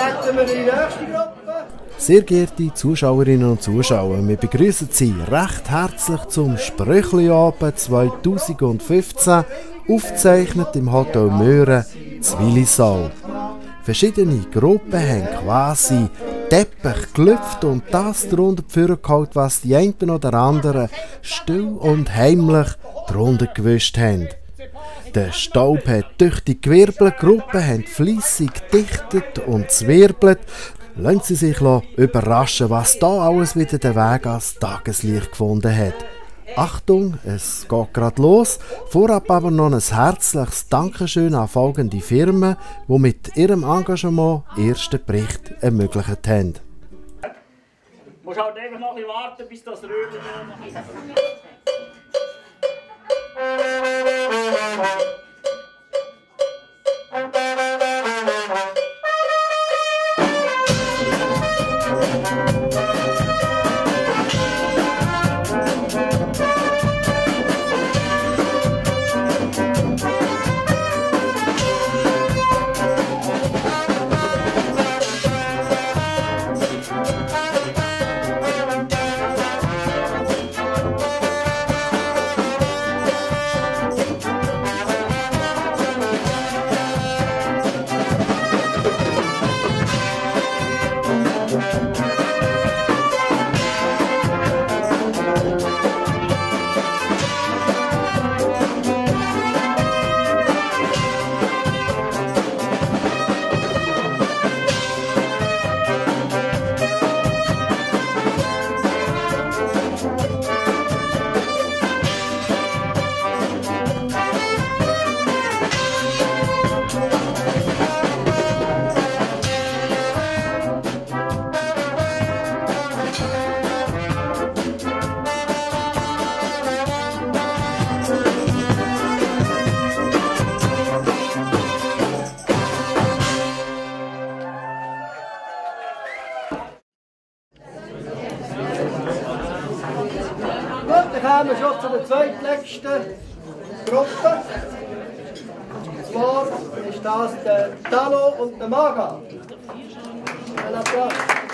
treten wir in die nächste Gruppe. Sehr geehrte Zuschauerinnen und Zuschauer, wir begrüßen Sie recht herzlich zum Sprüchli-Abend 2015, aufgezeichnet im Hotel Möhren, Willisau. Verschiedene Gruppen haben quasi Teppich gelüpft und das darunter geholt, was die einen oder anderen still und heimlich darunter gewischt haben. Der Staub hat tüchtig gewirbelt, die Gruppen haben fleissig gedichtet und zwirbelt. Lassen Sie sich überraschen, was da alles wieder den Weg ans Tageslicht gefunden hat. Achtung, es geht gerade los. Vorab aber noch ein herzliches Dankeschön an folgende Firmen, die mit ihrem Engagement den ersten Bericht ermöglicht haben. Du musst halt einfach noch ein bisschen warten, bis das Röhrchen noch ist. Dann kommen wir schon zu der zweitletzten Gruppe. Und zwar ist das der Talo und der Maga. Ein Applaus.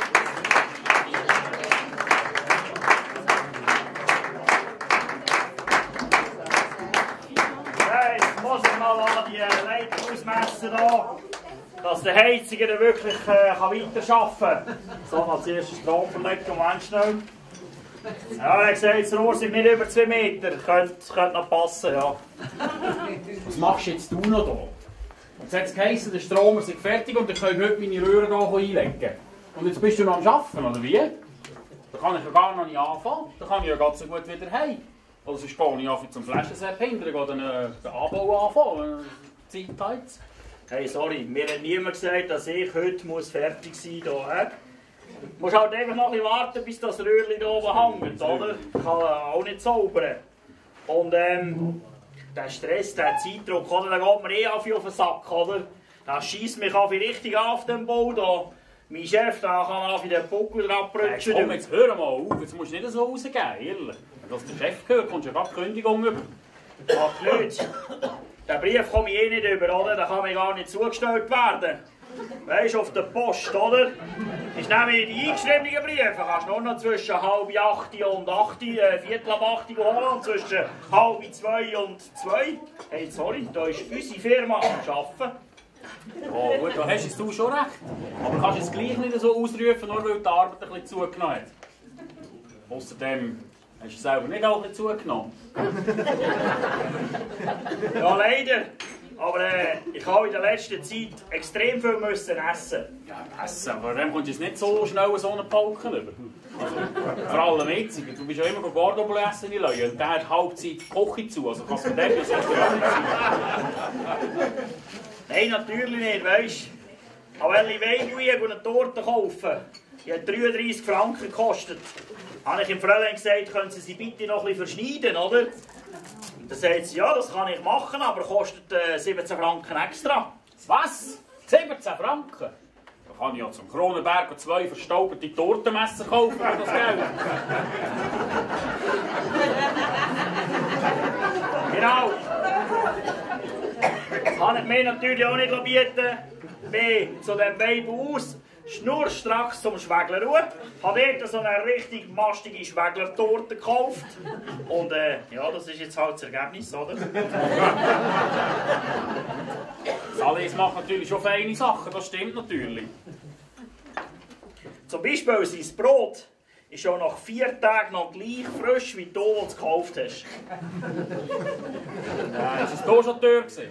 Jetzt muss ich mal an die Leitung ausmessen, da, dass der Heiziger dann wirklich weiterarbeiten kann. So, als erstes Stromverlegung, Moment schnell. Ja, er sagt, das Rohr sind nicht über 2 Meter. Könnte noch passen, ja. Was machst du jetzt noch da? Jetzt hat es geheißen, der Stromer sei fertig und dann können wir heute meine Röhre hier einlegen. Und jetzt bist du noch am Arbeiten, oder wie? Da kann ich ja gar noch nicht anfangen. Da kann ich ja ganz so gut wieder heim. Oder sonst gehe ich einfach zum Flaschensepp hinterher, gehe dann den Anbau anfangen. Zeit jetzt. Hey, sorry, mir hat niemand gesagt, dass ich heute fertig sein muss. Du musst halt einfach noch ein bisschen warten, bis das Röhrchen hier oben hängt, oder? Kann auch nicht zaubern. Und der Stress, der Zeitdruck, oder? Da geht mir auf den Sack, oder? Da schiesst mich richtig auf den Bau da. Mein Chef, da kann auf den Buckel abbrutschen. Komm, jetzt hör mal auf, jetzt musst du nicht so rausgehen, ehrlich. Wenn das der Chef hört, kommst du ja gerade Kündigung über. Ach nicht. Den Brief komme ich nicht über, oder? Der kann mir gar nicht zugestellt werden. Weisst du, auf der Post, oder? Ist nämlich die eingeschriebenen Briefe. Kannst du nur noch zwischen 7:30 und 8, 7:45 holen und zwischen 1:30 und 2. Hey, sorry, da ist unsere Firma am Arbeiten. Oh, gut, da hast du schon recht. Aber kannst du es gleich nicht so ausrufen, nur weil die Arbeit ein bisschen zugenommen hat. Außerdem hast du selber nicht auch ein bisschen zugenommen. Ja, leider. Aber ich habe in der letzten Zeit extrem viel müssen essen. Ja, essen, aber dann kommst du jetzt nicht so schnell so einen Pauken über. Also, vor allem jetzt, du bist ja immer Gordobel essen in Leuen und der hat Halbzeit die Küche zu, also kannst du von dem nicht Nein, natürlich nicht, weisst du. Aber wenn ich Weinwiege und eine Torte kaufen, die hat 33 Franken gekostet, habe ich dem Fräulein gesagt, können Sie bitte noch ein bisschen verschneiden, oder? Dann sagt sie, ja, das kann ich machen, aber kostet 17 Franken extra. Was? 17 Franken? Da kann ich ja zum Kronenberg 2 verstauberte Tortenmesser kaufen für das Geld. Genau. Kann ich mir natürlich auch nicht bieten. Bin zu dem Baby aus, schnurstracks zum Schwägler. Habe dort so eine richtig mastige Schwäglertorte gekauft. Und ja, das ist jetzt halt das Ergebnis, oder? Salés macht natürlich schon feine Sachen, das stimmt natürlich. Zum Beispiel sein Brot ist schon nach 4 Tagen noch gleich frisch, wie du es gekauft hast. Ja, ist es hier schon teuer gewesen?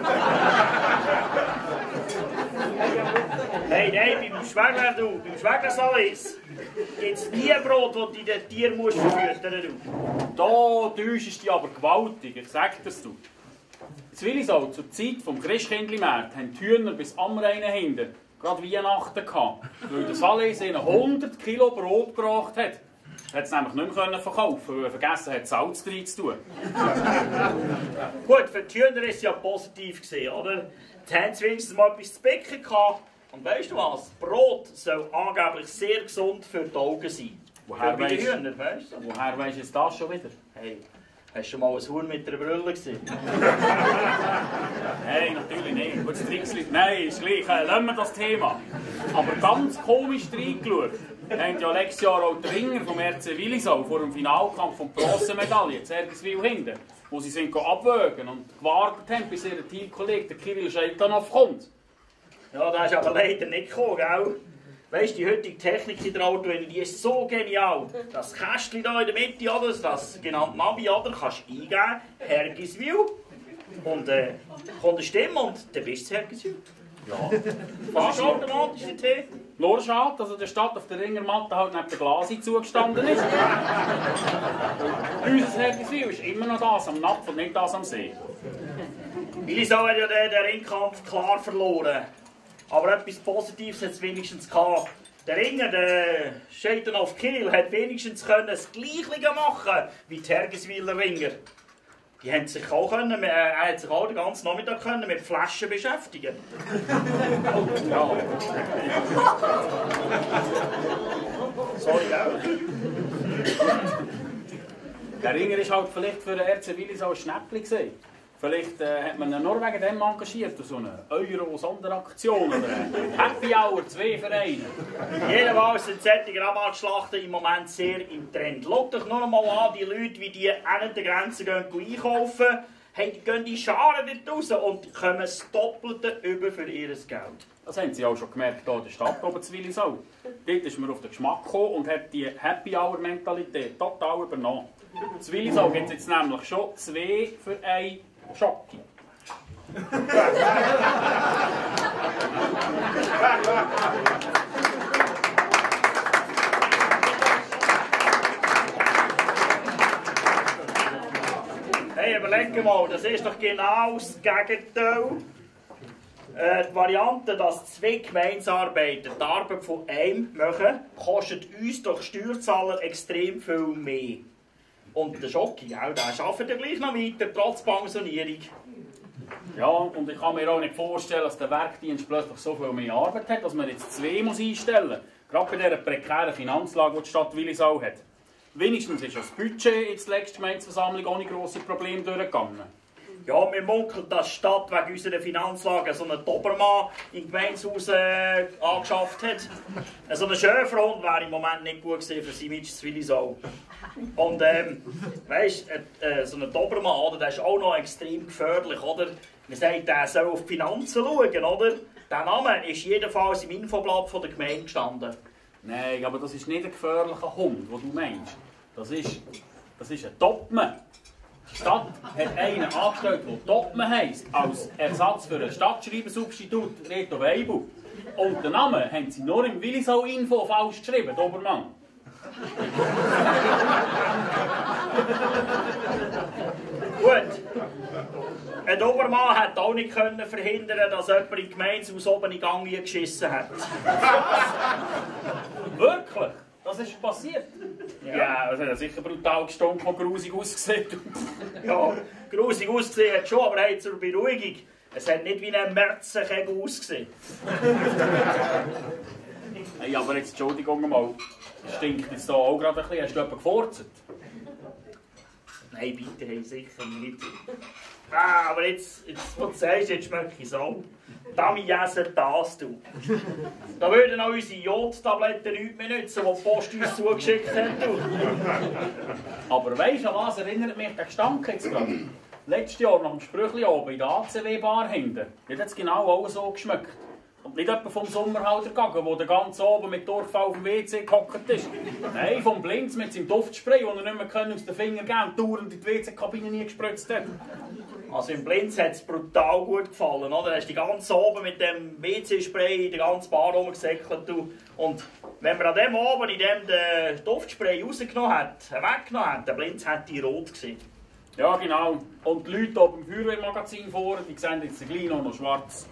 Nein, beim Schwägler, du, beim Schwägler Salés gibt es nie Brot, das du den Tieren musst verfüttern musst. Da täuschst du dich aber gewaltig, ich sag das du. In Willisau, zur Zeit des Christkindlmarkts, haben die Hühner bis am Rhein hinten gerade Weihnachten gehabt, weil der Salés ihnen 100 Kilo Brot gebracht hat. Er hat es nämlich nicht mehr verkaufen, weil er vergessen hat, Salz drin zu tun. Gut, für die Hühner war es ja positiv gewesen, oder? Die haben wenigstens mal etwas zu becken gehabt. Und weißt du was? Brot soll angeblich sehr gesund für die Augen sein. Woher für die Hühner, weißt du? Woher weisst du jetzt das schon wieder? Hey, hast du schon mal ein Huhn mit einer Brille gesehen? Nein, natürlich nicht. Gutes Tricksli. Nein, ist gleich. Lassen wir das Thema. Aber ganz komisch reingeschaut. Haben ja letztes Jahr auch die Ringer vom RC Willisau vor dem Finalkampf von Bronzemedaille, Zergiswil hinten, wo sie sind abwägen und gewartet haben, bis ihr Teamkollege, der Kirill Scheitanov, kommt. Ja, der ist aber leider nicht gekommen, gell? Weißt du, die heutige Technik in der Auto, die ist so genial. Das Kästchen da in der Mitte, oder, das genannte Navi, oder, kannst du eingeben, Hergiswil. Und kommt eine Stimme und dann bist du Hergiswil. Ja. Fast automatisch in Tee. Nur schade, dass der Stadt auf der Ringermatte halt neben der Glasi zugestanden ist. Unser Hergiswil ist immer noch das am Napf und nicht das am See. Willisau hat ja den Ringkampf klar verloren. Aber etwas Positives hat es wenigstens gehabt. Der Ringer, der Scheitanov Kirill, hat wenigstens das Gleiche machen wie die Hergiswiler Ringer. Die haben sich auch können, er hat sich auch den ganzen Nachmittag können mit Flaschen beschäftigen. Ja. Sorry, auch. Der Ringer ist halt vielleicht für den RC Willisau ein Schnäppchen gewesen. Vielleicht hat man ihn nur wegen dem engagiert, so eine Euro-Sonderaktion oder eine Happy Hour, 2 Vereine. Jedenfalls sind solche Rabattschlachten im Moment sehr im Trend. Schaut euch nur einmal an, die Leute, wie die an der Grenze gehen einkaufen. Hey, die gehen die Scharen dort raus und kommen das Doppelte über für ihr Geld. Das haben sie auch schon gemerkt hier in der Stadt oben zu Willisau. Dort ist man auf den Geschmack gekommen und hat die Happy Hour Mentalität total übernommen. Zu Willisau gibt es jetzt nämlich schon 2 für 1 Schocki. Hey, überleg mal, das ist doch genau das Gegenteil. Die Variante, dass 2 Gemeinsarbeiter die Arbeit von einem machen, kostet uns doch Steuerzahler extrem viel mehr. Und der Schocki, der arbeitet ja gleich noch weiter, trotz Pensionierung. Ja, und ich kann mir auch nicht vorstellen, dass der Werkdienst plötzlich so viel mehr Arbeit hat, dass man jetzt 2 muss einstellen muss. Gerade bei dieser prekären Finanzlage, die die Stadt Willisau hat. Wenigstens ist das Budget in der letzten Gemeindeversammlung ohne grosse Probleme durchgegangen. Ja, wir munkeln, dass die Stadt wegen unserer Finanzlage so einen Dobermann im Gemeindehaus angeschafft hat. So ein Schäferhund wäre im Moment nicht gut gewesen für sein Image zu Willisau. Und weißt du, so ein Dobermann, oder, der ist auch noch extrem gefährlich, oder? Man sagt, der soll auf die Finanzen schauen, oder? Der Name ist jedenfalls im Infoblatt von der Gemeinde gestanden. Nein, aber das ist nicht ein gefährlicher Hund, den du meinst. Das ist ein Topmann. Die Stadt hat einen angestellt, der Topmann heisst, als Ersatz für ein Stadtschreibersubstitut Reto Weibel. Und den Namen haben sie nur im Willisau-Info falsch geschrieben, Dobermann. Gut. Ein Dobermann hat auch nicht verhindern, dass jemand im Gemeindehaus oben in den Gang geschissen hat. Wirklich? Das ist passiert? Ja, das hat sicher brutal gestunken und grusig ausgesehen. Ja, grusig ausgesehen hat schon, aber hey, zur Beruhigung, es hat nicht wie ein Märzenkegel ausgesehen. Hey, aber jetzt, Entschuldigung mal, stinkt jetzt da auch gerade ein bisschen. Hast du jemanden gefurzt? Nein, bitte, hey, sicher nicht. Ah, aber jetzt, wo du sagst, jetzt schmecke ich so. Damit essen das, du. Da würden auch unsere Jodtabletten nichts mehr nützen, die die Post uns zugeschickt hat, du. Aber weisst du, an was erinnert mich der Gestank jetzt gerade? Letztes Jahr nach dem Sprüchli oben in der ACW-Bar hinten. Die hat es genau auch so geschmeckt. Und nicht etwa vom Sommerhalter gegangen, der den ganzen oben mit Durchfall auf dem WC gehockt ist. Nein, vom Blinz mit seinem Duftspray, den er nicht mehr aus den Fingern geben und dauernd in die WC-Kabine nie gespritzt hat. Also im Blinz hat es brutal gut gefallen, oder? Da hast du die ganze oben mit dem WC-Spray in der ganzen Bar rumgesäckelt. Und wenn man an dem oben, in dem den Duftspray rausgenommen hat, weggenommen hat, der Blinz hätte die rot gesehen. Ja, genau. Und die Leute oben im Feuerwehrmagazin vorne, die sehen jetzt gleich noch schwarz.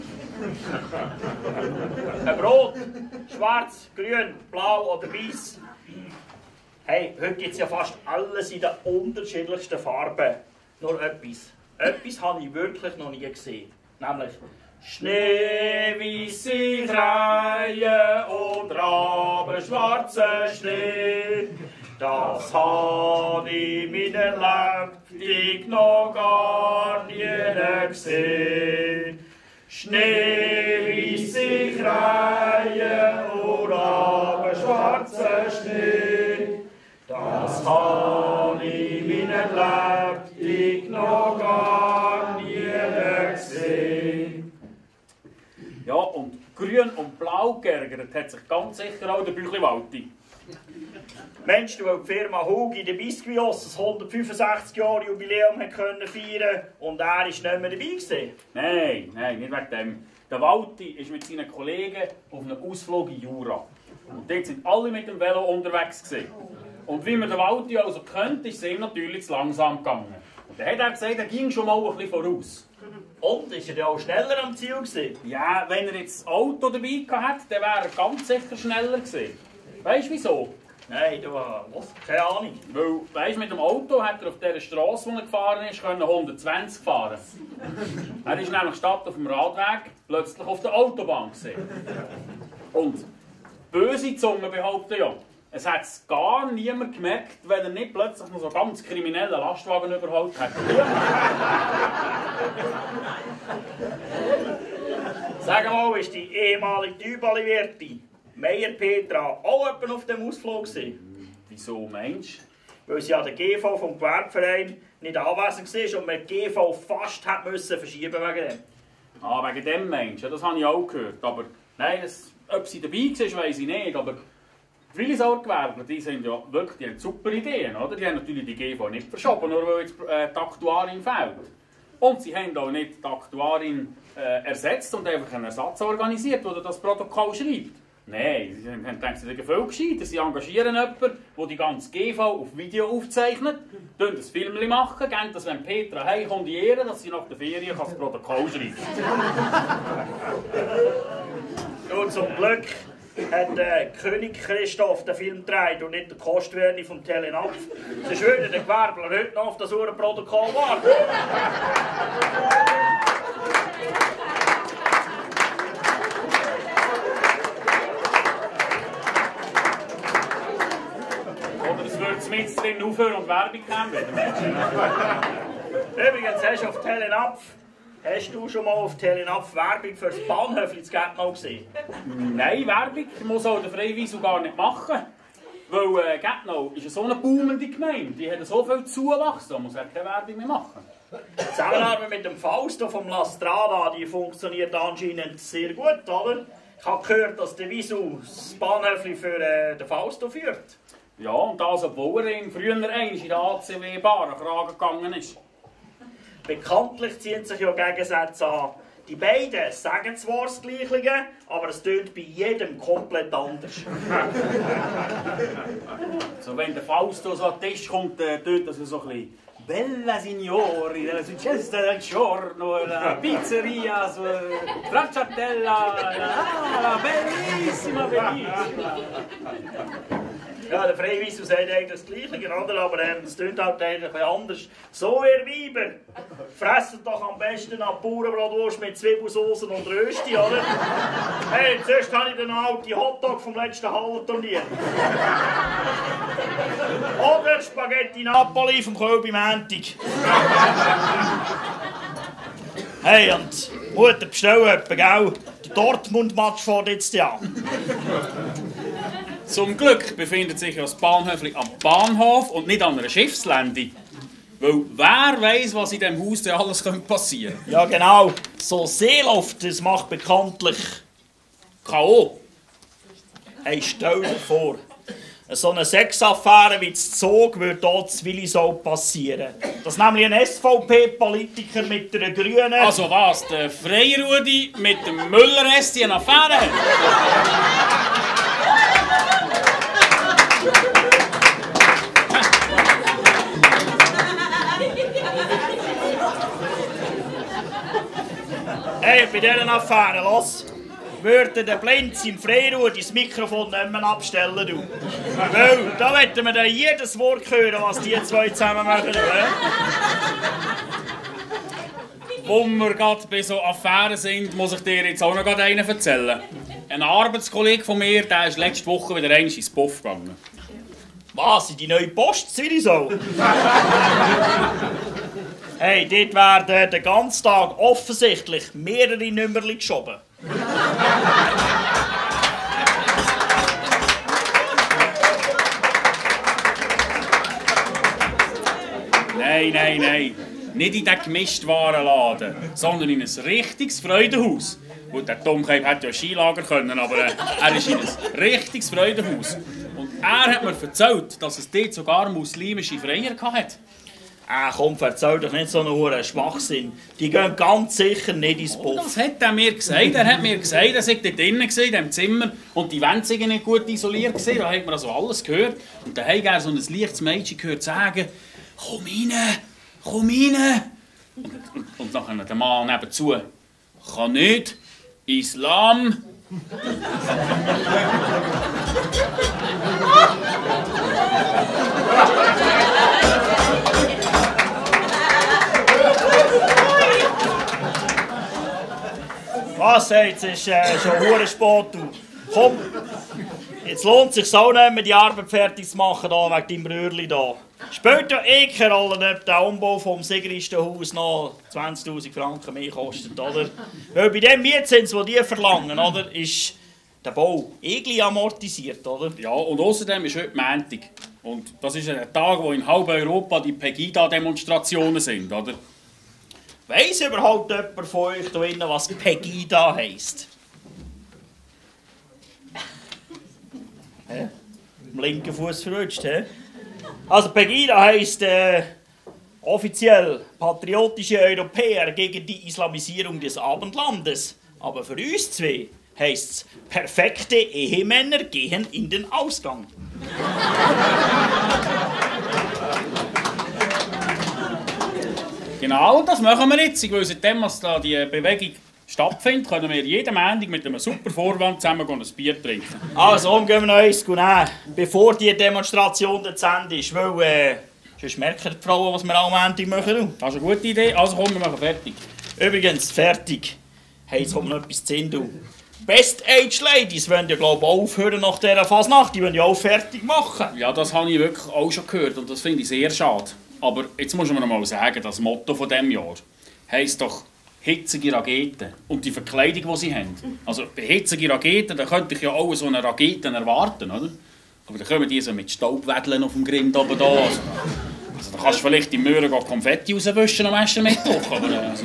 Ein Brot, schwarz, grün, blau oder weiß. Hey, heute gibt es ja fast alles in den unterschiedlichsten Farben. Nur etwas. Etwas habe ich wirklich noch nie gesehen. Nämlich schneeweisse Kreie und rabenschwarzer Schnee. Das habe ich meiner Lebtung noch gar nie gesehen. Schneeweisse Kreie und rabenschwarzer Schnee. Das habe ich meiner Lebtung noch gar nie gesehen. Ja, und grün und blau geärgert hat sich ganz sicher auch der Büchli-Walti. Mensch, du, weil die Firma Hugi den Biskuitos das 165 Jahre Jubiläum feiern konnte und er war nicht mehr dabei gewesen. Nein, nicht wegen dem. Der Walti ist mit seinen Kollegen auf einem Ausflug in Jura. Und dort sind alle mit dem Velo unterwegs gewesen. Und wie man den Walti also kennt, ist es ihm natürlich zu langsam gegangen. Und dann hat er gesagt, er ging schon mal ein bisschen voraus. Und ist er ja auch schneller am Ziel gewesen? Ja, wenn er jetzt das Auto dabei hatte, dann wäre er ganz sicher schneller gewesen. Weißt du wieso? Nein, du, was? Keine Ahnung. Weil, weißt, mit dem Auto hat er auf dieser Straße, wo er gefahren ist, 120 fahren. Er ist nämlich statt auf dem Radweg plötzlich auf der Autobahn gesehen. Und böse Zungen behaupten ja, es hat es gar niemand gemerkt, wenn er nicht plötzlich noch so ganz kriminellen Lastwagen überholt hat. Sag mal, ist die ehemalige Dübali-Wirtin Meier Petra auch jemand auf dem Ausflug gewesen? Wieso meinst du? Weil sie an der GV vom Gewerbeverein nicht anwesend war und man die GV fast hat müssen verschieben wegen dem. Ah, wegen dem meinst du? Ja, das habe ich auch gehört. Aber nein, ob sie dabei war, weiss ich nicht. Aber viele Sauergewerbler, die sind ja wirklich, die haben super Ideen, oder? Die haben natürlich die GV nicht verschoben, nur weil jetzt die Aktuarin fehlt. Und sie haben auch nicht die Aktuarin ersetzt und einfach einen Ersatz organisiert, der das Protokoll schreibt. Nein, sie haben gedacht, sie sind viel gescheiter. Sie engagieren jemanden, der die ganze GV auf Video aufzeichnet, ein Film machen, geben das, wenn Petra heimkommt, in Ehren, dass sie nach der Ferien das Protokoll schreiben kann. Und zum Glück hat König Christoph den Film gedreht und nicht der Kostwerni vom Telenapf. Sonst würden die Gewerbler heute noch auf das Uhrenprotokoll warten. Mit drin aufhören und Werbung nehmen. Übrigens, hast du schon mal auf Telenapf Werbung für das Bahnhöfli zu Gärtnau gesehen? Nein, Werbung muss auch der Freiwiesel gar nicht machen. Weil Gärtnau ist so eine boomende Gemeinde, die hat so viel Zuwachs, da muss er keine Werbung mehr machen. Die Zusammenarbeit mit dem Fausto vom La Strada, die funktioniert anscheinend sehr gut, oder? Ich habe gehört, dass der Wiesel das Bahnhöfli für den Fausto führt. Ja, und das, obwohl er ihm früher einmal in der ACW-Bar Kragen gegangen ist. Bekanntlich ziehen sich ja Gegensätze an. Die beiden sagen zwar das Gleiche, aber es tönt bei jedem komplett anders. So, wenn der Fausto so an den Tisch kommt, tönt das so ein bisschen «Bella signori, della successa del giorno, la pizzeria, stracciatella, bellissima, bellissima». Ja, der Freiweiser sagt eigentlich das Gleiche, oder? Aber es klingt halt eigentlich ein anders. So, ihr Weiber, fressen doch am besten eine Bauernbratwurst mit Zwiebelsauce und Rösti, oder? Hey, zuerst habe ich den alten Hotdog vom letzten Hallenturnier. Oder Spaghetti Napoli vom Kölbi Montag. Hey, und Mutter, bestell etwa, gell? Der Dortmund-Match fährt jetzt ja. Zum Glück befindet sich das Bahnhöfli am Bahnhof und nicht an einer Schiffslandung. Weil wer weiss, was in diesem Haus denn alles passieren könnte. Ja, genau. So Seeluft, das macht bekanntlich K.O. Hey, stell dir vor, so eine Sexaffäre wie das Zog würde hier zu Willisau passieren. Dass nämlich ein SVP-Politiker mit einer Grünen... Also was, der Freirudi mit dem Müller-Resti eine Affäre hat? Hey, bei dieser Affäre, los, würde der Blinz im Freirudi das Mikrofon nicht mehr abstellen. Du. Weil, da wollen wir dann jedes Wort hören, was die zwei zusammen machen. Wo wir gerade bei so Affären sind, muss ich dir jetzt auch noch einen erzählen. Ein Arbeitskollege von mir, der ist letzte Woche wieder einmal ins Puff gegangen. Was, in die neue Post Zwilisau? Hey, dort werden den ganzen Tag offensichtlich mehrere Nummerchen geschoben. Nein. Nicht in den Gemischtwarenladen, sondern in ein richtiges Freudenhaus. Gut, der Tom hätte ja ein Skilager können, aber er ist in ein richtiges Freudenhaus. Und er hat mir erzählt, dass es dort sogar muslimische Freier hatte. Komm, erzähl doch nicht so einen hohen Schwachsinn. Die gehen ganz sicher nicht ins Puff. Das hat er mir gesagt. Er hat mir gesagt, er sei dort drinnen in diesem Zimmer und die Wände seien nicht gut isoliert gewesen. Da hat man also alles gehört. Und dann hat er so ein leichtes Mädchen gehört sagen, komm rein. Und dann der Mann nebenzu, kann nicht, Islam. Was, jetzt ist schon hure spät, du. Komm, jetzt lohnt es sich auch nicht mehr, die Arbeit fertig zu machen da, wegen deinem Röhrli da. Spielt ja eh keine Rolle, ob der Umbau vom Sigristenhaus noch 20'000 Franken mehr kostet, oder? Weil bei dem Mietzins, den die verlangen, oder, ist der Bau irgendwie amortisiert, oder? Ja, und außerdem ist heute Montag. Und das ist ein Tag, wo in halb Europa die Pegida-Demonstrationen sind, oder? Weiss überhaupt jemand von euch da innen, was Pegida heisst? Am linken Fuß verrutscht, hä? Also Pegida heisst offiziell patriotische Europäer gegen die Islamisierung des Abendlandes. Aber für uns zwei heisst es, perfekte Ehemänner gehen in den Ausgang. Genau, das machen wir jetzt. Weil seitdem da die Bewegung stattfindet, können wir jeden Montag mit einem super Vorwand zusammen ein Bier trinken. Also, gehen wir noch eins nehmen, bevor die Demonstration zu Ende ist. Weil, sonst merken die Frauen, was wir am Montag machen. Das ist eine gute Idee. Also komm, wir machen fertig. Übrigens, fertig. Hey, jetzt kommt noch etwas zu Sinn. Best Age Ladies wollen ja, glaube ich, aufhören nach dieser Fasnacht. Die wollen ja auch fertig machen. Ja, das habe ich wirklich auch schon gehört und das finde ich sehr schade. Aber jetzt muss man mal sagen, das Motto von diesem Jahr heisst doch hitzige Raketen und die Verkleidung, die sie haben. Also bei hitzige Raketen, da könnte ich ja auch so eine Raketen erwarten, oder? Aber dann kommen die so mit Staubwedeln auf dem Grind oben da. Also da kannst du vielleicht im Möhren Konfetti rauswischen am ersten Mittwoch. Also.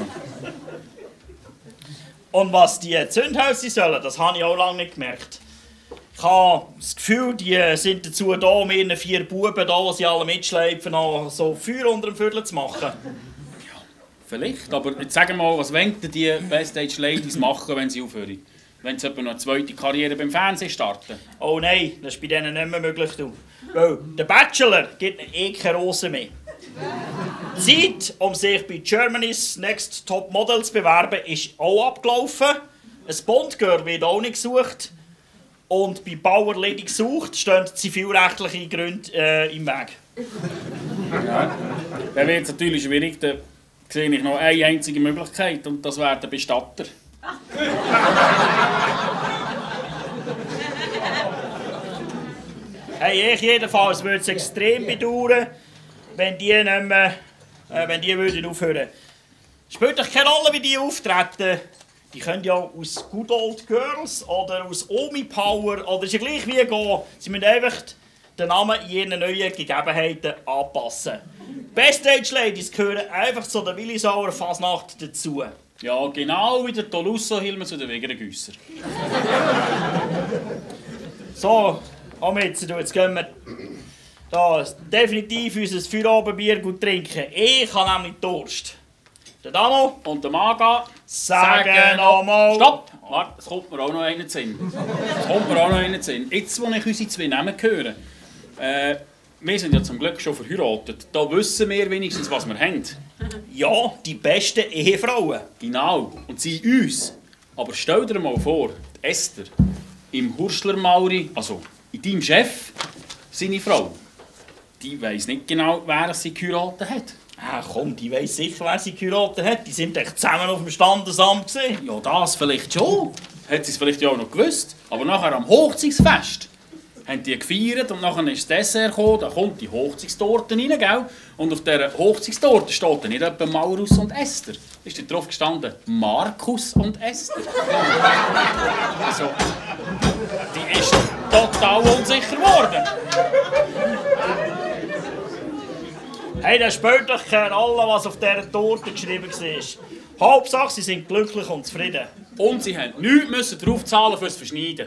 Und was die Zündhölzer sollen, das habe ich auch lange nicht gemerkt. Ich habe das Gefühl, die sind dazu da, um ihren 4 Buben, da, die sie alle mitschleifen, noch so Feuer unter dem Viertel zu machen. Ja, vielleicht, aber jetzt sag mal, was wollen die Best Age Ladies machen, wenn sie aufhören? Wenn sie etwa noch eine zweite Karriere beim Fernsehen starten? Oh nein, das ist bei denen nicht mehr möglich. Weil der Bachelor gibt ihnen eh keine Rose mehr. Die Zeit, um sich bei Germany's Next Top Model zu bewerben, ist auch abgelaufen. Ein Bondgirl wird auch nicht gesucht. Und bei Bauerledig gesucht stehen zivilrechtliche Gründe im Weg. Ja, dann wird es natürlich schwierig. Da sehe ich noch eine einzige Möglichkeit und das wäre der Bestatter. Hey, ich jedenfalls würde es extrem bedauern, wenn die nicht mehr, würden aufhören. Spielt doch keine Rolle, wie die auftreten. Die können ja aus Good Old Girls oder aus Omi Power oder ist ja gleich wie gehen. Sie müssen einfach den Namen in ihren neuen Gegebenheiten anpassen. Backstage Ladies gehören einfach zu der Willisauer Fasnacht dazu. Ja, genau wie der Tolusso-Hilme zu den Wegerengüsser. So, komm jetzt gehen wir da definitiv unser Feierabendbier gut trinken. Ich habe nämlich Durst. Der Dano und der Maga sagen nochmal. Stopp! Warte, es kommt mir auch noch einen in den Sinn. Jetzt, wo ich unsere zwei Namen höre, wir sind ja zum Glück schon verheiratet. Da wissen wir wenigstens, was wir haben. Ja, die besten Ehefrauen. Genau, und sie uns. Aber stell dir mal vor, Esther im Hurschler-Mauri, also in deinem Chef, seine Frau, die weiss nicht genau, wer sie geheiratet hat. Ah, komm, die weiss sicher, wer sie geheiratet hat. Die sind echt zusammen auf dem Standesamt gewesen. Ja, das vielleicht schon. Hat sie es vielleicht ja auch noch gewusst. Aber nachher am Hochzeitsfest haben die gefeiert und nachher ist das Dessert gekommen, da kommt die Hochzeitstorte rein, gell? Und auf dieser Hochzeitstorte steht dann nicht etwa Maurus und Esther. Ist da drauf gestanden Markus und Esther. Also, die ist total unsicher geworden. Hey, das spielt doch keine Rolle, was auf dieser Torte geschrieben war. Hauptsache, sie sind glücklich und zufrieden. Und sie haben nichts draufzahlen fürs Verschneiden.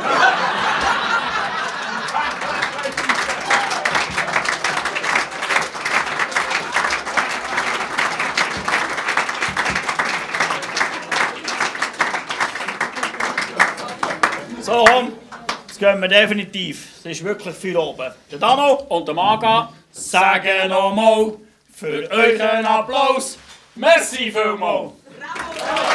So, komm, jetzt gehen wir definitiv. Es ist wirklich viel oben. Der Dano und der Maga sagen nochmal für euch einen Applaus. Merci vielmals. Bravo.